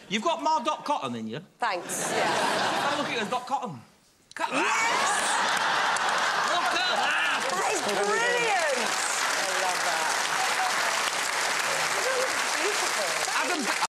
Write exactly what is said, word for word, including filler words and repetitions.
You've got more Dot Cotton in you. Thanks, yeah. Have a look at it as Dot Cotton. Look at that! Yes! Look at that! That is brilliant! I love that. Isn't that beautiful? Adam's...